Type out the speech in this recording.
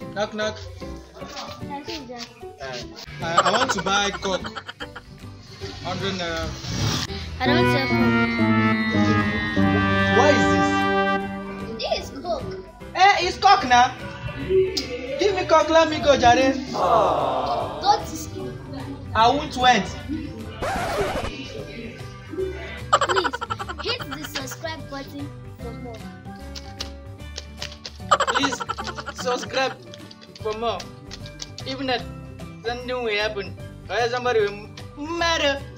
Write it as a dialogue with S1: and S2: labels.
S1: Knock knock.
S2: I think that.
S1: I want to buy coke. 100 naira.
S2: I don't sell
S1: What is
S2: coke. This is coke.
S1: this? It's coke now. Give me coke, let me go, Jare.
S2: Don't skip.
S1: I won't went.
S2: Please hit the subscribe button for more.
S1: Please subscribe for more. Even if something will happen, or somebody will matter.